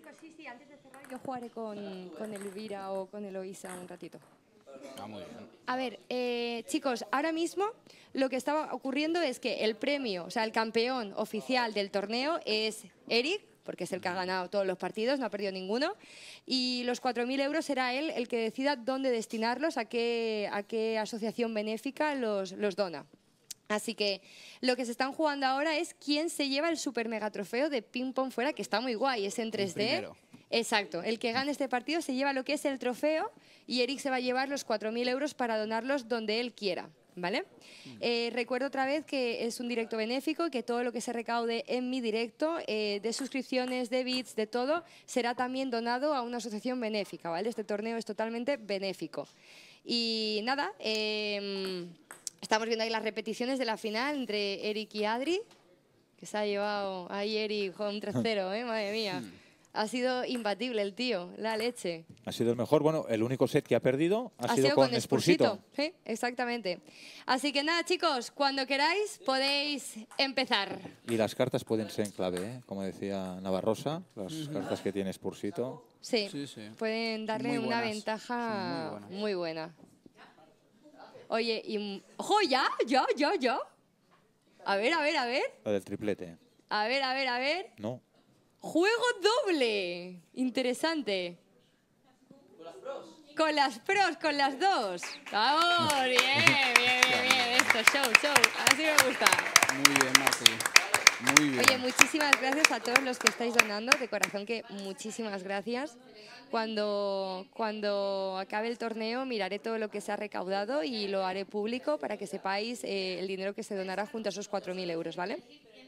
Sí, sí, antes de cerrar yo jugaré con Elvira o con Eloísa un ratito. Ah, muy bien. A ver, chicos, ahora mismo lo que estaba ocurriendo es que el premio, o sea, el campeón oficial del torneo es Eric, porque es el que ha ganado todos los partidos, no ha perdido ninguno, y los 4.000 euros será él el que decida dónde destinarlos, a qué asociación benéfica los dona. Así que lo que se están jugando ahora es quién se lleva el super mega trofeo de ping pong fuera, que está muy guay, es en 3D. Primero. Exacto, el que gane este partido se lleva lo que es el trofeo y Eric se va a llevar los 4.000 euros para donarlos donde él quiera, ¿vale? Recuerdo otra vez que es un directo benéfico, que todo lo que se recaude en mi directo, de suscripciones, de bits, de todo, será también donado a una asociación benéfica, ¿vale? Este torneo es totalmente benéfico. Y nada, estamos viendo ahí las repeticiones de la final entre Eric y Adri, que se ha llevado ahí Eric con un 3-0, madre mía. Ha sido imbatible el tío, la leche. Ha sido el mejor. Bueno, el único set que ha perdido ha sido con Spursito. Sí, exactamente. Así que nada, chicos, cuando queráis podéis empezar. Y las cartas pueden ser en clave, ¿eh? Como decía Navarrosa, las cartas que tiene Spursito. Sí, Sí, sí. pueden darle Muy una buenas. ventaja Muy muy buena. Oye, y... ¡Ojo, ya! A ver. La del triplete. A ver. No. ¡Juego doble! Interesante. ¿Con las pros? Con las dos. ¡Vamos! Bien. Esto, show. Así me gusta. Muy bien, Martí. Muy bien. Oye, muchísimas gracias a todos los que estáis donando. De corazón que muchísimas gracias. Cuando acabe el torneo miraré todo lo que se ha recaudado y lo haré público para que sepáis el dinero que se donará junto a esos 4.000 euros, ¿vale?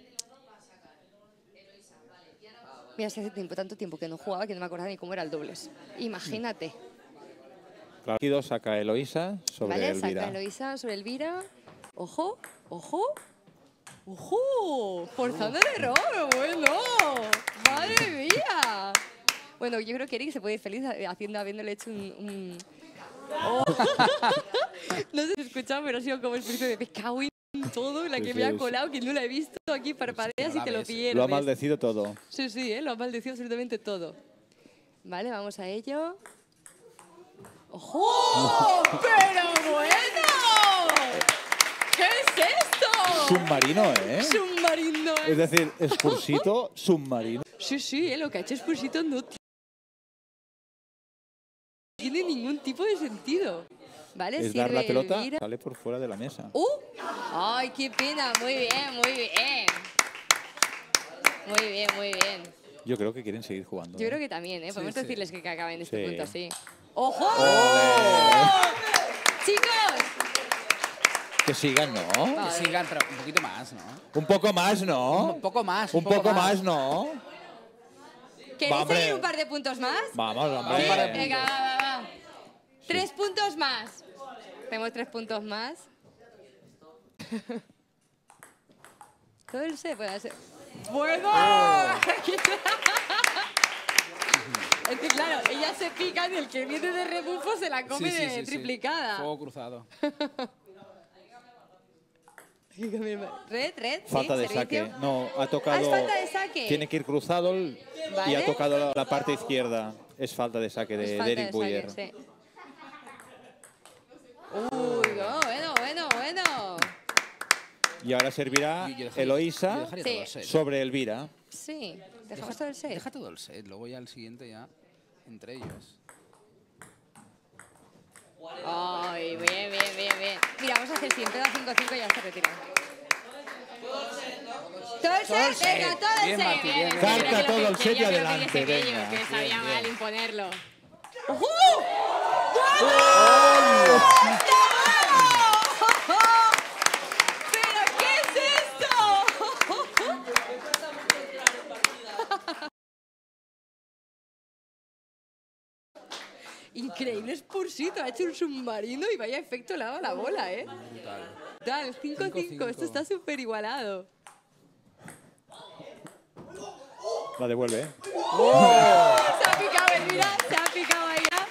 Mira, hace tanto tiempo que no jugaba que no me acordaba ni cómo era el dobles. Imagínate. Claro. Saca Eloísa sobre ¿Vale? Elvira. Saca Eloísa sobre Elvira. ¡Ojo! ¡Forzando el error! ¡Bueno! ¡Madre mía! Bueno, yo creo que Eric se puede ir feliz habiéndole hecho un... Oh. No se escucha, pero ha sido como el espíritu de pescado y todo, la que me ha colado, que no la he visto aquí, parpadeas y te lo pierdes. Lo ha maldecido todo. Sí, lo ha maldecido absolutamente todo. Vale, vamos a ello. ¡Ojo! ¡Pero bueno! ¿Qué es esto? Submarino, ¿eh? Submarino. Es decir, Spursito, submarino. Sí, lo que ha hecho Spursito no tiene ningún tipo de sentido. ¿Vale? Es dar la pelota, Elvira. sale por fuera de la mesa. ¡Ay, qué pena! Muy bien. Yo creo que quieren seguir jugando. Yo creo que también, ¿eh? Podemos decirles que acaben este punto así. ¡Ojo! ¡Chicos! Que sigan, ¿no? Que sigan, pero un poquito más, ¿no? Un poco más, ¿no? Un poco más. Un poco más, ¿no? ¿Queréis seguir un par de puntos más? Vamos, hombre. Sí, venga, va. 3 puntos más. Tenemos 3 puntos más. Todo el set puede ser. ¡Bueno! Es que claro, ellas se pican y el que viene de rebufo se la come Sí. triplicada. Fuego cruzado. Red, Falta sí, de servicio. saque. No, ha tocado. Es falta de saque. Tiene que ir cruzado y Vale. ha tocado la parte izquierda. Es falta de saque Es de falta Eric de Buyer. saque, sí. Uy, no, bueno. Y ahora servirá Yo Eloísa dejaría todo el set. sobre Elvira. Sí, dejamos todo el set. Deja todo el set, luego ya el siguiente ya entre ellos. Ay, bien. Mira, vamos a hacer 100, da 5-5 y ya se retira. Todo el set, venga, todo el Bien, set. Martí, bien. Carga todo el set y adelante, Que venga. sabía mal imponerlo. ¡Ojo! ¿Pero qué es esto? Increíble, Spursito, ha hecho un submarino y vaya efecto le ha dado la bola, ¿eh? Brutal, 5-5, esto está súper igualado. La devuelve, ¿eh? Se ha picado Elvira, se ha picado ella.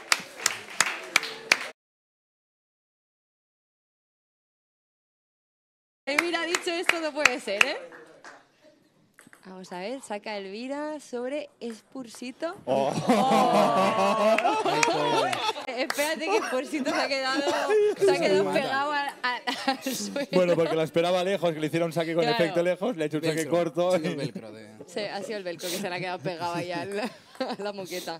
Elvira ha dicho esto no puede ser, ¿eh? Vamos a ver, saca Elvira sobre Spursito. Espérate que Spursito se ha quedado pegado al suelo. Bueno, porque la esperaba lejos, que le hiciera un saque con Claro. efecto lejos, le ha hecho un saque Velcro. corto. Ha sido el velcro de... Sí, ha sido el velcro que se le ha quedado pegado ahí a la moqueta.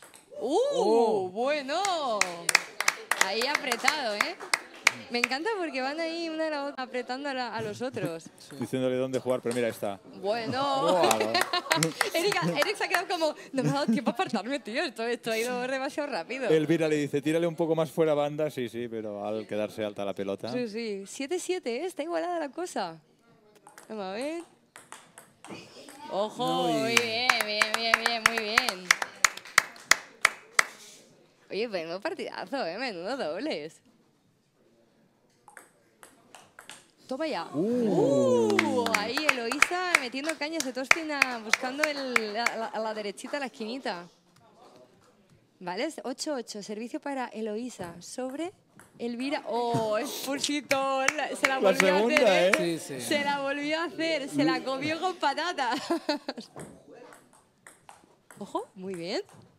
Bueno. Ahí apretado, ¿eh? Me encanta porque van ahí una a la otra apretando a los otros. Diciéndole dónde jugar, pero mira, está. Bueno. Eric se ha quedado como, no me ha dado tiempo a apartarme, tío. Esto ha ido demasiado rápido. Elvira le dice, tírale un poco más fuera banda. Sí, pero al quedarse alta la pelota. Sí. 7-7, ¿eh? Está igualada la cosa. Vamos a ver. ¡Ojo! Muy bien, muy bien. Oye, menudo partidazo, ¿eh? Menudo dobles. Toma ya. Ahí Eloísa metiendo cañas de Tospina, buscando a la derechita, la esquinita. Vale, 8-8. Servicio para Eloísa sobre Elvira. ¡Oh, Spursito! Se la volvió segunda, a hacer, ¿eh? Sí. Se la volvió a hacer. Se la comió con patatas. Ojo, muy bien.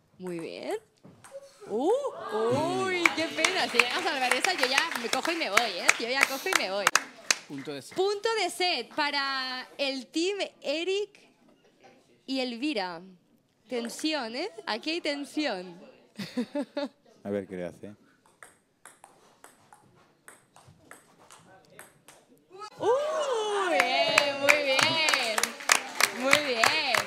¡Uy, qué pena! Si llegas a ver esa, yo ya me cojo y me voy, ¿eh? Yo ya cojo y me voy. Punto de set. Punto de set para el team Eric y Elvira. Tensión, ¿eh? Aquí hay tensión. A ver qué le hace. Muy bien.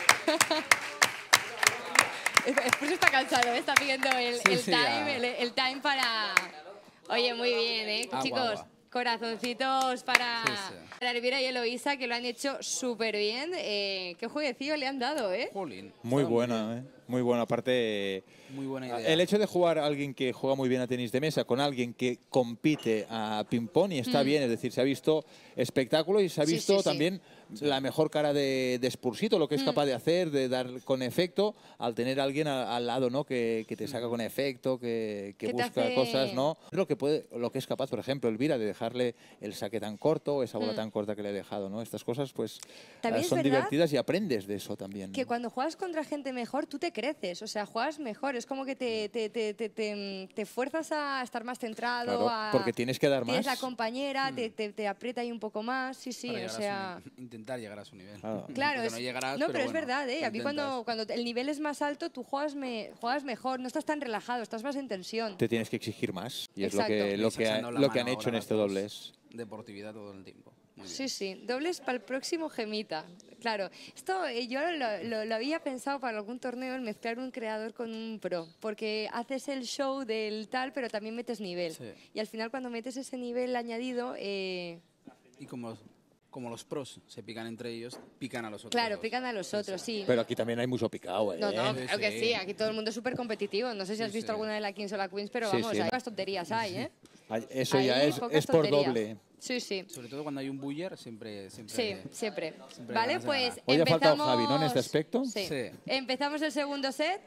Después está cansado, ¿eh? Está pidiendo el time para... Oye, muy bien, ¿eh? Chicos, corazoncitos para Elvira y Eloísa, que lo han hecho súper bien. Qué jueguecillo le han dado, ¿eh? Jolín. Muy Está buena, ¿eh? Muy buena. Aparte, Muy buena idea. el hecho de jugar a alguien que juega muy bien a tenis de mesa con alguien que compite a ping-pong y está bien, es decir, se ha visto espectáculo y se ha visto también la mejor cara de Spursito, lo que es capaz de hacer, de dar con efecto, al tener a alguien al lado, ¿no? Que te saca con efecto, que busca cosas, ¿no? Lo que es capaz, por ejemplo, Elvira, de dejarle el saque tan corto, esa bola tan corta que le ha dejado, ¿no? Estas cosas, pues, También son es verdad divertidas y aprendes de eso también, ¿no? que cuando juegas contra gente mejor, tú te creces, o sea, juegas mejor, es como que te fuerzas a estar más centrado, Claro, porque tienes que dar tienes más. la compañera, te aprieta ahí un poco más, sí, o sea... Intentar llegar a su nivel. Claro, Porque no llegarás, pero es bueno, verdad, ¿eh? A mí intentas. cuando el nivel es más alto, tú juegas mejor, no estás tan relajado, estás más en tensión. Te tienes que exigir más y Exacto. es lo que Echando la lo que han mano hecho en ahora este las dos. dobles. Deportividad todo el tiempo. Muy bien. Sí, dobles para el próximo Gemita. Claro, esto yo lo había pensado para algún torneo, el mezclar un creador con un pro, porque haces el show del tal, pero también metes nivel. Sí. Y al final cuando metes ese nivel añadido... Y como los pros se pican entre ellos, pican a los otros. Claro, dos. pican a los otros, sí. Pero aquí también hay mucho picado, ¿eh? No, claro Sí, que sí. sí, aquí todo el mundo es súper competitivo. No sé si has visto alguna de la Kings o la Queens, pero Sí, vamos, sí. hay pocas tonterías hay, ¿eh? Eso ya Ahí es pocas por tonterías. doble. Sí. Sobre todo cuando hay un buller, siempre. Sí, siempre. Siempre Vale, ganas de pues ganar. Hoy ha faltado empezamos... Javi, ¿no? En este aspecto. Sí. Sí. Empezamos el segundo set.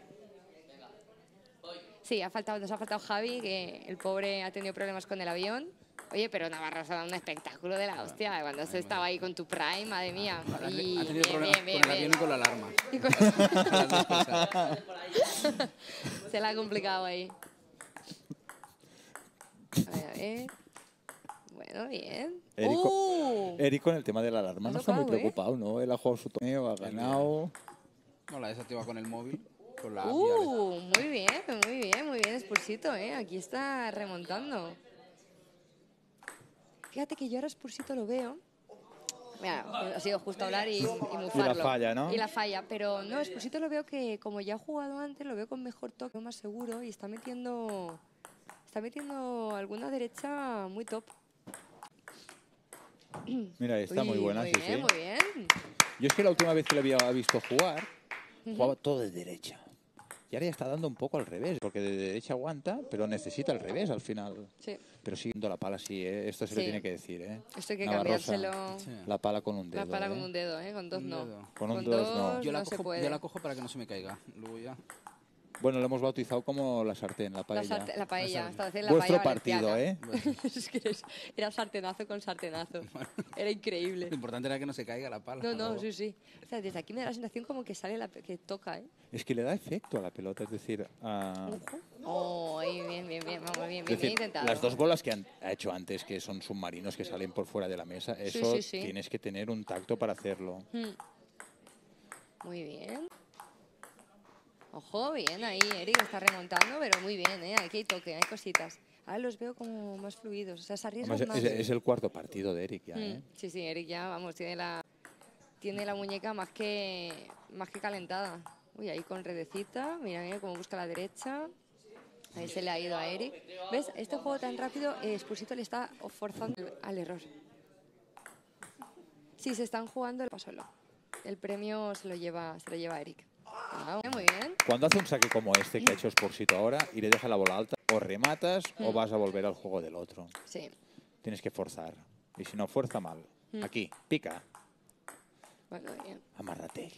Sí, nos ha faltado Javi, que el pobre ha tenido problemas con el avión. Oye, pero Navarro se ha dado un espectáculo de la hostia. Cuando se estaba ahí con tu prime, madre mía. Ha Y tenido problemas con el avión y con la alarma. Y con- Las dos cosas. Se la ha complicado ahí. A ver. Bueno, bien. Eric con el tema de la alarma Ha no está muy tocado, ¿eh? preocupado, ¿no? Él ha jugado su torneo, ha ganado. No, la desactiva con el móvil. Con la app, ya Muy bien, Spursito, ¿eh? Aquí está remontando. Fíjate que yo ahora Spursito lo veo. Mira, ha sido justo hablar y mufarlo. Y la falla, ¿no? Y la falla, pero no, Spursito lo veo que como ya ha jugado antes, lo veo con mejor toque, más seguro y está metiendo alguna derecha muy top. Mira, está muy buena, muy sí, bien, sí. muy bien. Yo es que la última vez que le había visto jugar, jugaba todo de derecha. Y ahora ya está dando un poco al revés, porque de derecha aguanta, pero necesita al revés al final. Sí. Pero siguiendo la pala, sí, ¿eh? Esto se lo tiene que decir, ¿eh? Esto hay que Navarrosa, cambiárselo. Sí. La pala con un dedo. La pala con ¿eh? un dedo, ¿eh? Con dos Un no. dedo. Con un dos no. Yo la no se cojo, puede. yo la cojo para que no se me caiga. Luego ya. Bueno, lo hemos bautizado como la sartén, la paella. La paella, hasta hacer la Vuestro paella partido, valenciana. Es que era sartenazo con sartenazo. Era increíble. Lo importante era que no se caiga la pala. No, sí, sí. O sea, desde aquí me da la sensación como que sale que toca, ¿eh? Es que le da efecto a la pelota, es decir... Oh, bien, vamos, bien intentado. Las dos bolas que ha hecho antes, que son submarinos que salen por fuera de la mesa, eso sí. tienes que tener un tacto para hacerlo. Muy bien. Ojo, bien ahí, Eric está remontando, pero muy bien, ¿eh? Aquí hay toque, hay cositas. Ahora los veo como más fluidos, o sea, se arriesgan más. Es el cuarto partido de Eric ya, ¿eh? Sí, Eric ya, vamos, tiene la muñeca más que calentada. Uy, ahí con redecita, mira cómo busca la derecha. Ahí se le ha ido a Eric. ¿Ves? Este juego tan rápido, Spursito le está forzando al error. Sí, se están jugando el paso. El premio se lo lleva Eric. Muy bien. Cuando hace un saque como este que ha hecho Spursito ahora y le deja la bola alta, o rematas o vas a volver al juego del otro. Sí. Tienes que forzar. Y si no, fuerza mal. Aquí, pica. Bueno, bien. Amárrate.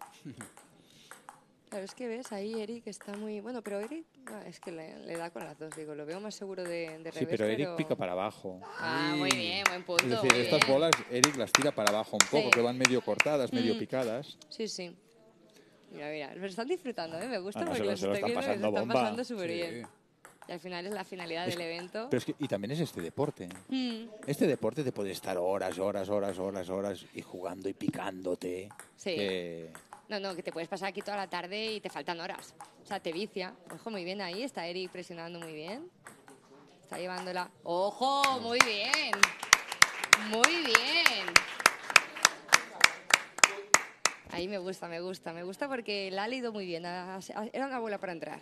Claro, es que ves, ahí Eric está muy... Bueno, pero Eric es que le da con las dos, digo, lo veo más seguro de revés. Sí, pero Eric pica para abajo. Muy bien, buen punto. Es decir, estas bolas Eric las tira para abajo un poco, que van medio cortadas, medio picadas. Sí. Mira, lo están disfrutando, ¿eh? Me gusta porque se lo están pasando bomba. Pasando súper bien. Y al final es la finalidad del evento. Pero es que, y también es este deporte. Este deporte te puede estar horas y jugando y picándote. Sí. No, que te puedes pasar aquí toda la tarde y te faltan horas. O sea, te vicia. Ojo, muy bien ahí. Está Eric presionando muy bien. Está llevándola. ¡Ojo! Muy bien. Muy bien. Ahí me gusta porque la ha leído muy bien. Era una bola para entrar.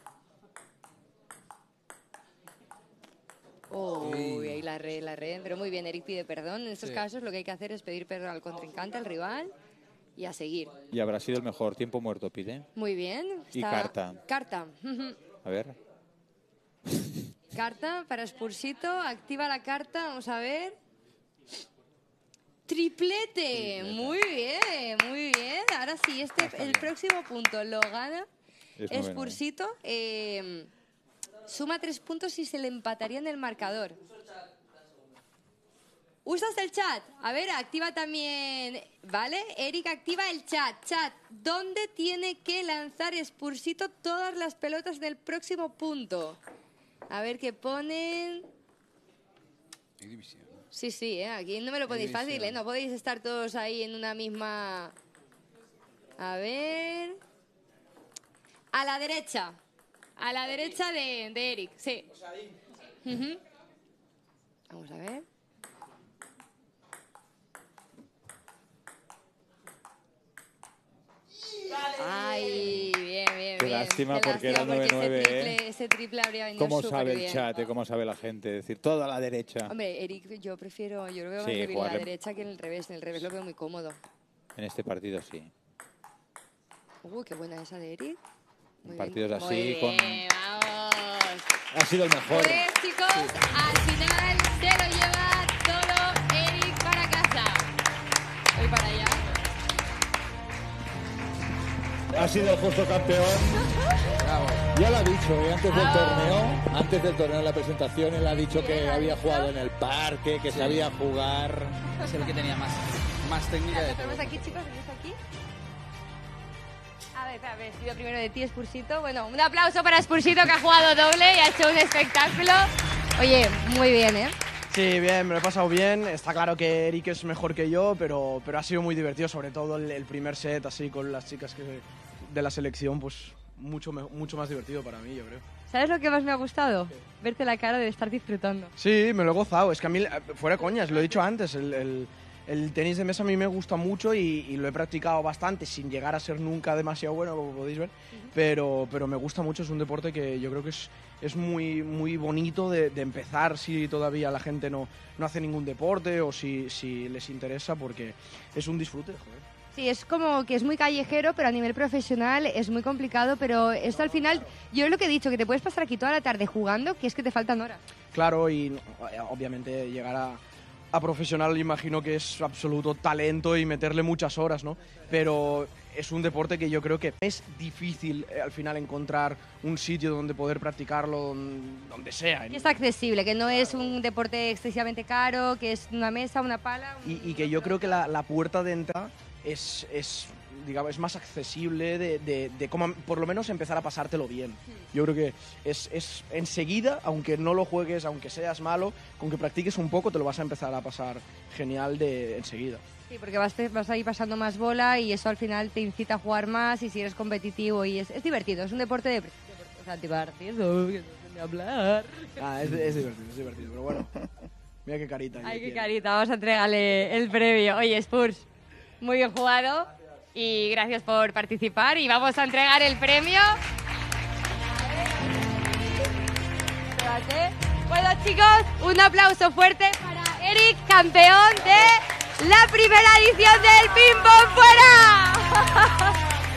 Uy, ahí la red. Pero muy bien, Eric pide perdón. En estos casos lo que hay que hacer es pedir perdón al contrincante, al rival, y a seguir. Y habrá sido el mejor. Tiempo muerto pide. Muy bien. Y carta. Carta. A ver. Carta para Spursito. Activa la carta. Vamos a ver. ¡Triplete! Muy bien. Ahora sí, el próximo punto lo gana Spursito. Suma 3 puntos y se le empataría en el marcador. ¿Usas el chat? A ver, activa también, ¿vale? Eric, activa el chat. Chat, ¿dónde tiene que lanzar Spursito todas las pelotas del próximo punto? A ver qué ponen. Hay división. Sí, aquí no me lo ponéis fácil, ¿eh? No podéis estar todos ahí en una misma... A ver... A la derecha de Eric, sí. Vamos a ver. Ay, bien. Qué lástima porque era 9-9, ese triple habría venido ¿Cómo súper sabe bien. el chat? ¿Cómo sabe la gente? Es decir, todo a la derecha. Hombre, Eric, yo lo veo más débil a la derecha que en el revés. En el revés lo veo muy cómodo. En este partido sí. Qué buena esa de Eric. Muy partidos bien. así Muy bien, vamos. Ha sido el mejor. Pues chicos, al final se lo lleva todo Eric para casa. Voy para allá. Ha sido el justo campeón. Ya lo ha dicho, antes del torneo en la presentación, él ha dicho que había jugado en el parque, que sabía jugar. Es el que tenía más técnica de todo. ¿Tenemos aquí, chicos? ¿Tenemos aquí? A ver, pido primero de ti, Spursito. Bueno, un aplauso para Spursito, que ha jugado doble y ha hecho un espectáculo. Oye, muy bien, ¿eh? Sí, bien, me lo he pasado bien. Está claro que Eric es mejor que yo, pero ha sido muy divertido, sobre todo el primer set, así con las chicas de la selección, pues mucho más divertido para mí, yo creo. ¿Sabes lo que más me ha gustado? Verte la cara de estar disfrutando. Sí, me lo he gozado. Es que a mí, fuera coñas, lo he dicho antes, el tenis de mesa a mí me gusta mucho y lo he practicado bastante, sin llegar a ser nunca demasiado bueno, como podéis ver, pero me gusta mucho. Es un deporte que yo creo que es muy bonito de empezar si todavía la gente no hace ningún deporte o si les interesa, porque es un disfrute, joder. Sí, es como que es muy callejero, pero a nivel profesional es muy complicado, pero esto al final, yo es lo que he dicho, que te puedes pasar aquí toda la tarde jugando, que es que te faltan horas. Claro, y obviamente llegar a profesional imagino que es absoluto talento y meterle muchas horas, ¿no? Pero es un deporte que yo creo que es difícil al final encontrar un sitio donde poder practicarlo donde sea. Que es accesible, que no es un deporte excesivamente caro, que es una mesa, una pala... Y que yo creo que la puerta de entrada es digamos, es más accesible de cómo por lo menos empezar a pasártelo bien. Yo creo que es enseguida, aunque no lo juegues, aunque seas malo, con que practiques un poco te lo vas a empezar a pasar genial enseguida. Sí, porque vas a ir pasando más bola y eso al final te incita a jugar más y si eres competitivo y es divertido, es un deporte de divertido, de hablar. Es divertido, pero bueno, mira qué carita. Ay, qué carita, vamos a entregarle el premio. Oye, Spurs, muy bien jugado. Y gracias por participar y vamos a entregar el premio. Espérate. Bueno, chicos, un aplauso fuerte para Eric, campeón de la primera edición del Ping Pong Fuera.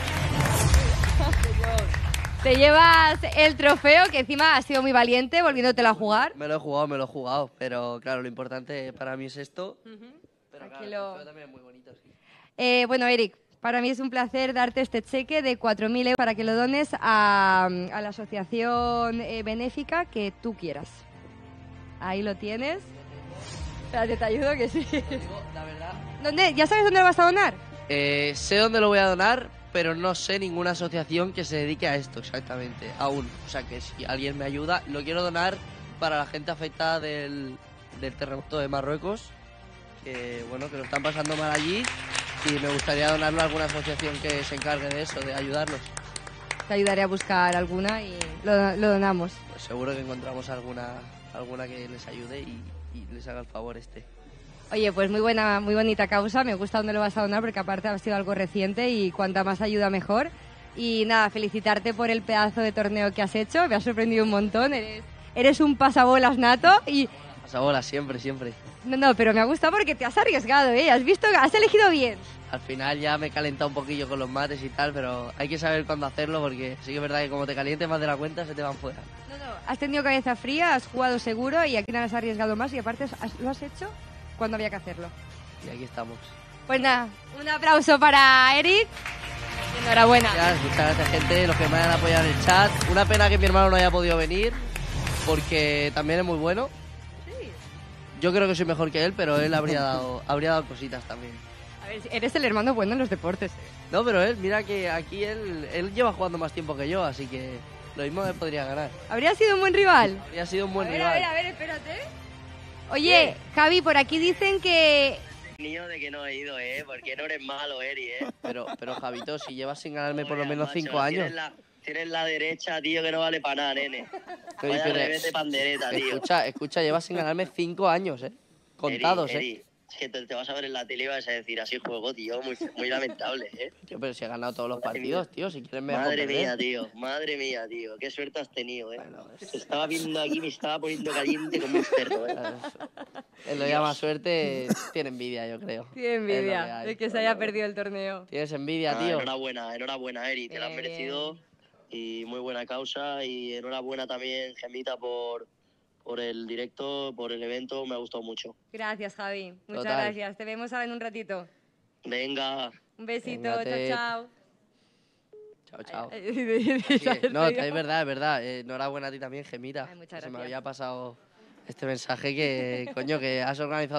Te llevas el trofeo, que encima has sido muy valiente volviéndotelo a jugar. Me lo he jugado, pero claro, lo importante para mí es esto. Pero claro, el trofeo también es muy bonito, sí. Bueno, Eric, para mí es un placer darte este cheque de 4.000 euros para que lo dones a la asociación benéfica que tú quieras. Ahí lo tienes. Espérate, te ayudo que sí. La verdad. ¿Dónde? ¿Ya sabes dónde lo vas a donar? Sé dónde lo voy a donar, pero no sé ninguna asociación que se dedique a esto exactamente, aún. O sea que si alguien me ayuda, lo quiero donar para la gente afectada del terremoto de Marruecos, que bueno, que lo están pasando mal allí. Y me gustaría donarlo a alguna asociación que se encargue de eso, de ayudarlos. Te ayudaré a buscar alguna y lo donamos. Pues seguro que encontramos alguna que les ayude y les haga el favor este. Oye, pues muy bonita causa. Me gusta dónde lo vas a donar porque aparte ha sido algo reciente y cuanta más ayuda mejor. Y nada, felicitarte por el pedazo de torneo que has hecho. Me has sorprendido un montón. Eres un pasabolas nato y... Pasabolas, siempre. No, pero me ha gustado porque te has arriesgado, ¿eh? Has visto, has elegido bien. Al final ya me he calentado un poquillo con los mates y tal, pero hay que saber cuándo hacerlo porque sí que es verdad que como te calientes más de la cuenta se te van fuera. No, has tenido cabeza fría, has jugado seguro y aquí no has arriesgado más y aparte lo has hecho cuando había que hacerlo. Y aquí estamos. Pues nada, un aplauso para Eric. Enhorabuena. Muchas gracias, gente, los que me han apoyado en el chat. Una pena que mi hermano no haya podido venir porque también es muy bueno. Yo creo que soy mejor que él, pero él habría dado cositas también. A ver, eres el hermano bueno en los deportes. No, pero él, mira que aquí él lleva jugando más tiempo que yo, así que lo mismo él podría ganar. ¿Habría sido un buen rival? Habría sido un buen rival. A ver, espérate. Oye, Javi, por aquí dicen que... Niño de que no he ido, porque no eres malo, Eri, Pero Javito, si llevas sin ganarme por lo menos 5 años. Tienes la derecha, tío, que no vale para nada, nene. Vaya revés de pandereta, tío. Escucha, llevas sin ganarme 5 años, contados, Eri, es que te vas a ver en la tele y vas a decir, así juego, tío, muy lamentable, Tío, pero si he ganado todos los partidos, tío, si quieres me dejo Madre perder. mía, tío, qué suerte has tenido, Bueno, Se estaba viendo aquí, me estaba poniendo caliente como un cerdo, Él lo llama suerte, tiene envidia, yo creo. Tiene envidia de que se haya perdido el torneo. Tienes envidia, tío. Enhorabuena, Eri, te la has merecido y muy buena causa y enhorabuena también, Gemita, por el directo, por el evento, me ha gustado mucho. Gracias, Javi. Muchas Total. gracias. Te vemos ahora en un ratito. Venga. Un besito, Véngate. chao. Chao. Chao. No, es verdad. Enhorabuena a ti también, Gemita. Ay, muchas Se me gracias. había pasado este mensaje que, coño, que has organizado